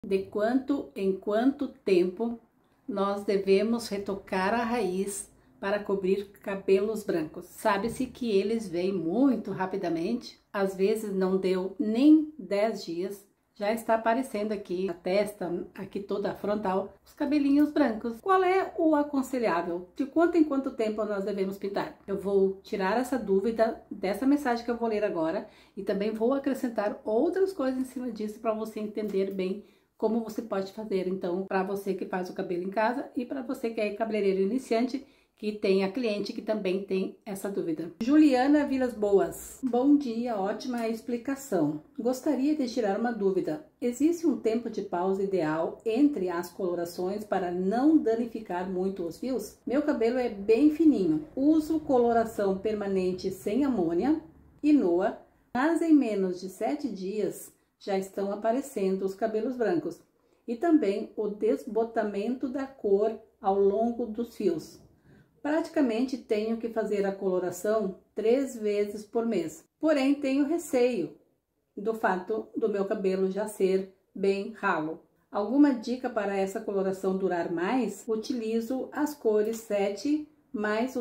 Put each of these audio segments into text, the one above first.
de quanto em quanto tempo nós devemos retocar a raiz para cobrir cabelos brancos. Sabe-se que eles vêm muito rapidamente, às vezes não deu nem 10 dias, já está aparecendo aqui a testa, aqui toda a frontal, os cabelinhos brancos. Qual é o aconselhável? De quanto em quanto tempo nós devemos pintar? Eu vou tirar essa dúvida dessa mensagem que eu vou ler agora e também vou acrescentar outras coisas em cima disso para você entender bem como você pode fazer, então, para você que faz o cabelo em casa e para você que é cabeleireiro iniciante, que tem a cliente que também tem essa dúvida. Juliana Vilas Boas. Bom dia, ótima explicação. Gostaria de tirar uma dúvida. Existe um tempo de pausa ideal entre as colorações para não danificar muito os fios? Meu cabelo é bem fininho. Uso coloração permanente sem amônia e Noa, mas em menos de 7 dias já estão aparecendo os cabelos brancos e também o desbotamento da cor ao longo dos fios. Praticamente tenho que fazer a coloração 3 vezes por mês, porém tenho receio do fato do meu cabelo já ser bem ralo. Alguma dica para essa coloração durar mais? Utilizo as cores 7 mais o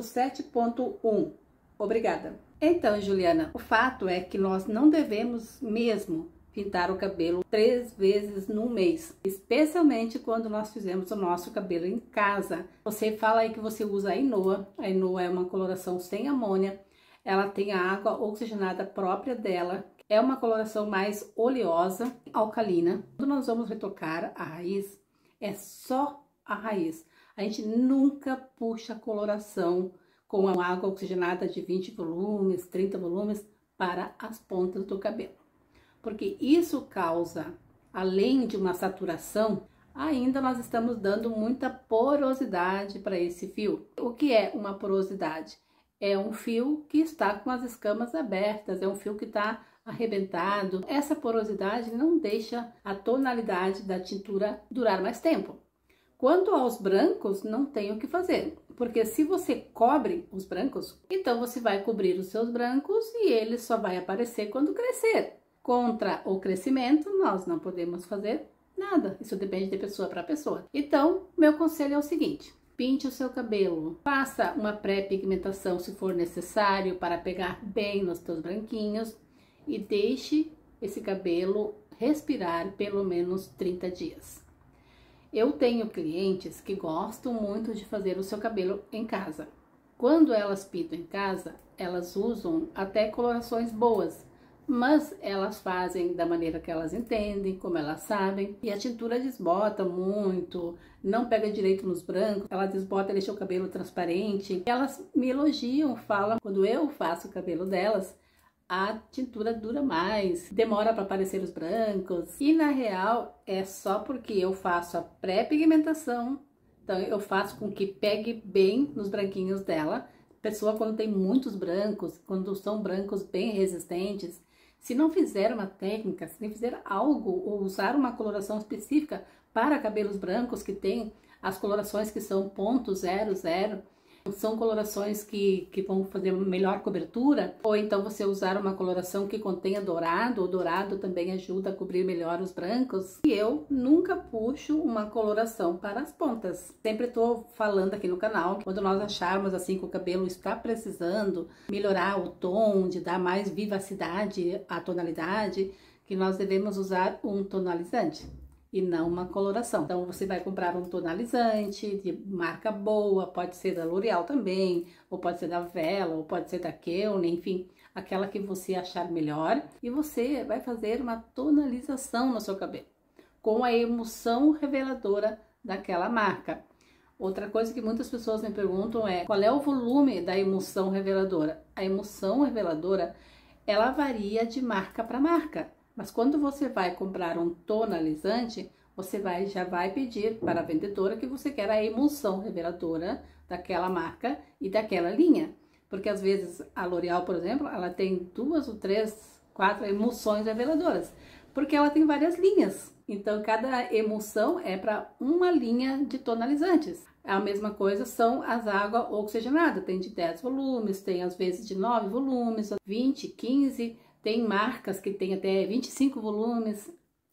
7.1. Obrigada. Então, Juliana, o fato é que nós não devemos mesmo pintar o cabelo 3 vezes no mês, especialmente quando nós fizemos o nosso cabelo em casa. Você fala aí que você usa a Inoa é uma coloração sem amônia, ela tem a água oxigenada própria dela, é uma coloração mais oleosa, alcalina. Quando nós vamos retocar a raiz, é só a raiz. A gente nunca puxa a coloração com a água oxigenada de 20 volumes, 30 volumes para as pontas do cabelo. Porque isso causa, além de uma saturação, ainda nós estamos dando muita porosidade para esse fio. O que é uma porosidade? É um fio que está com as escamas abertas, é um fio que está arrebentado. Essa porosidade não deixa a tonalidade da tintura durar mais tempo. Quanto aos brancos, não tem o que fazer, porque se você cobre os brancos, então você vai cobrir os seus brancos e ele só vai aparecer quando crescer. Contra o crescimento, nós não podemos fazer nada. Isso depende de pessoa para pessoa. Então, meu conselho é o seguinte: pinte o seu cabelo, faça uma pré-pigmentação se for necessário para pegar bem nos teus branquinhos e deixe esse cabelo respirar pelo menos 30 dias. Eu tenho clientes que gostam muito de fazer o seu cabelo em casa. Quando elas pintam em casa, elas usam até colorações boas, mas elas fazem da maneira que elas entendem, como elas sabem, e a tintura desbota muito, não pega direito nos brancos, ela desbota e deixa o cabelo transparente. Elas me elogiam, falam, quando eu faço o cabelo delas, a tintura dura mais, demora para aparecer os brancos, e na real é só porque eu faço a pré-pigmentação, então eu faço com que pegue bem nos branquinhos dela. Pessoa quando tem muitos brancos, quando são brancos bem resistentes, se não fizer uma técnica, se não fizer algo ou usar uma coloração específica para cabelos brancos que tem as colorações que são .00, são colorações que vão fazer melhor cobertura, ou então você usar uma coloração que contenha dourado, o dourado também ajuda a cobrir melhor os brancos. E eu nunca puxo uma coloração para as pontas. Sempre estou falando aqui no canal, quando nós acharmos assim que o cabelo está precisando melhorar o tom, de dar mais vivacidade à tonalidade, que nós devemos usar um tonalizante e não uma coloração. Então você vai comprar um tonalizante de marca boa, pode ser da L'Oréal também, ou pode ser da Vela, ou pode ser da Kelne, enfim, aquela que você achar melhor, e você vai fazer uma tonalização no seu cabelo com a emulsão reveladora daquela marca. Outra coisa que muitas pessoas me perguntam é qual é o volume da emulsão reveladora. A emulsão reveladora, ela varia de marca para marca. Mas quando você vai comprar um tonalizante, você já vai pedir para a vendedora que você quer a emulsão reveladora daquela marca e daquela linha. Porque às vezes a L'Oréal, por exemplo, ela tem 2 ou 3, 4 emulsões reveladoras. Porque ela tem várias linhas. Então cada emulsão é para uma linha de tonalizantes. A mesma coisa são as águas oxigenadas. Tem de 10 volumes, tem às vezes de 9 volumes, 20, 15... Tem marcas que tem até 25 volumes.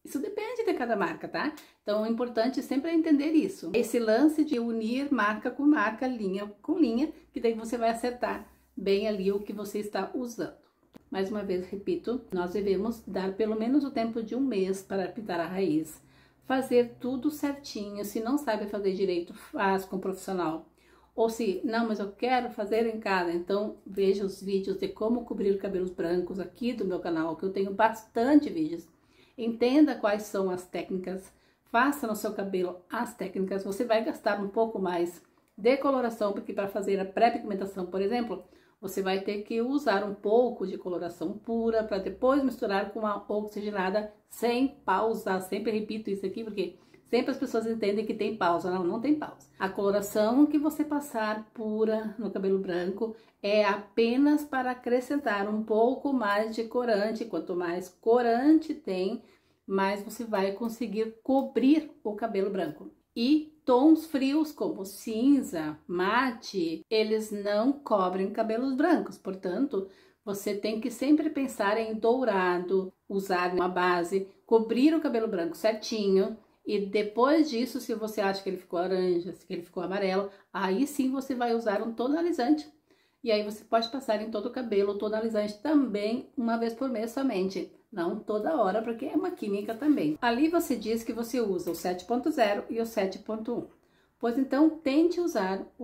Isso depende de cada marca, tá? Então, o importante sempre é entender isso. Esse lance de unir marca com marca, linha com linha, que daí você vai acertar bem ali o que você está usando. Mais uma vez, repito, nós devemos dar pelo menos o tempo de 1 mês para pintar a raiz. Fazer tudo certinho. Se não sabe fazer direito, faz com um profissional. Ou se, não, mas eu quero fazer em casa, então veja os vídeos de como cobrir cabelos brancos aqui do meu canal, que eu tenho bastante vídeos. Entenda quais são as técnicas, faça no seu cabelo as técnicas. Você vai gastar um pouco mais de coloração, porque para fazer a pré-pigmentação, por exemplo, você vai ter que usar um pouco de coloração pura para depois misturar com a oxigenada sem pausa. Sempre repito isso aqui porque sempre as pessoas entendem que tem pausa. Não, não tem pausa. A coloração que você passar pura no cabelo branco é apenas para acrescentar um pouco mais de corante. Quanto mais corante tem, mais você vai conseguir cobrir o cabelo branco. E tons frios como cinza, mate, eles não cobrem cabelos brancos. Portanto, você tem que sempre pensar em dourado, usar uma base, cobrir o cabelo branco certinho. E depois disso, se você acha que ele ficou laranja, se ele ficou amarelo, aí sim você vai usar um tonalizante. E aí você pode passar em todo o cabelo o tonalizante também 1 vez por mês somente. Não toda hora, porque é uma química também. Ali você diz que você usa o 7.0 e o 7.1. Pois então, tente usar o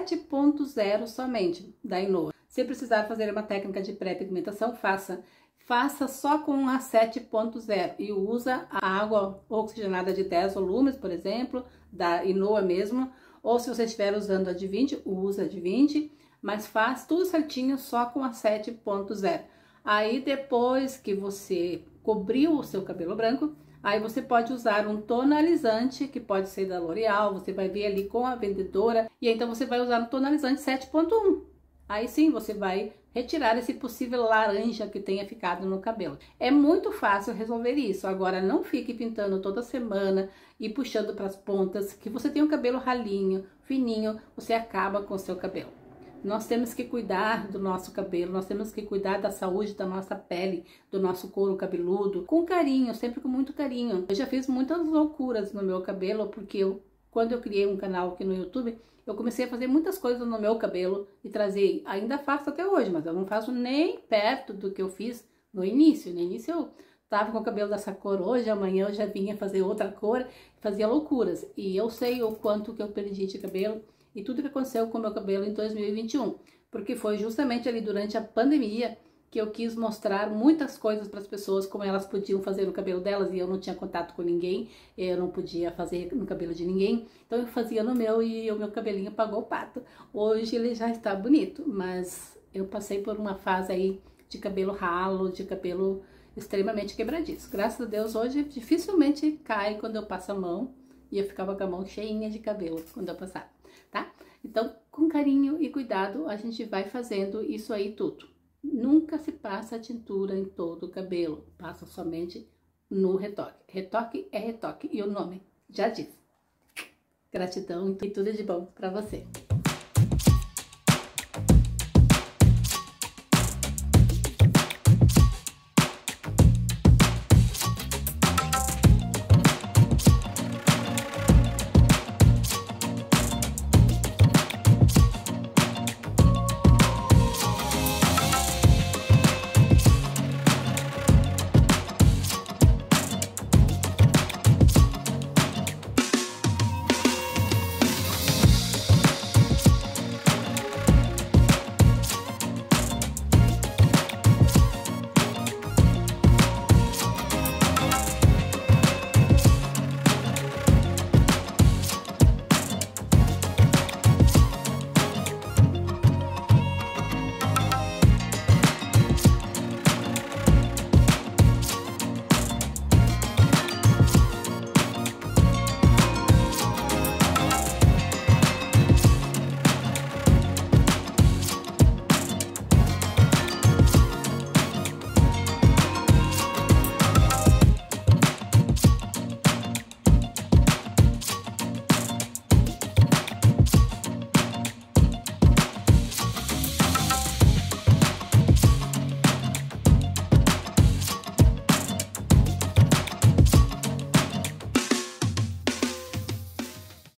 7.0 somente da Inoa. Se precisar fazer uma técnica de pré-pigmentação, faça. Faça só com a 7.0 e usa a água oxigenada de 10 volumes, por exemplo, da Inoa mesmo. Ou se você estiver usando a de 20, usa a de 20, mas faz tudo certinho só com a 7.0. Aí depois que você cobriu o seu cabelo branco, aí você pode usar um tonalizante, que pode ser da L'Oréal, você vai ver ali com a vendedora, e então você vai usar um tonalizante 7.1. Aí sim você vai retirar esse possível laranja que tenha ficado no cabelo. É muito fácil resolver isso. Agora não fique pintando toda semana e puxando para as pontas, que você tem um cabelo ralinho, fininho, você acaba com o seu cabelo. Nós temos que cuidar do nosso cabelo, nós temos que cuidar da saúde da nossa pele, do nosso couro cabeludo, com carinho, sempre com muito carinho. Eu já fiz muitas loucuras no meu cabelo, porque quando eu criei um canal aqui no YouTube, eu comecei a fazer muitas coisas no meu cabelo e trazer, ainda faço até hoje, mas eu não faço nem perto do que eu fiz no início. No início eu tava com o cabelo dessa cor hoje, amanhã eu já vinha fazer outra cor, fazia loucuras. E eu sei o quanto que eu perdi de cabelo e tudo que aconteceu com o meu cabelo em 2021, porque foi justamente ali durante a pandemia que eu quis mostrar muitas coisas para as pessoas, como elas podiam fazer no cabelo delas, e eu não tinha contato com ninguém, eu não podia fazer no cabelo de ninguém, então eu fazia no meu e o meu cabelinho pagou o pato. Hoje ele já está bonito, mas eu passei por uma fase aí de cabelo ralo, de cabelo extremamente quebradiço. Graças a Deus hoje dificilmente cai quando eu passo a mão, e eu ficava com a mão cheinha de cabelo quando eu passava, tá? Então, com carinho e cuidado, a gente vai fazendo isso aí tudo. Nunca se passa tintura em todo o cabelo, passa somente no retoque. Retoque é retoque, e o nome já diz. Gratidão e tudo de bom para você.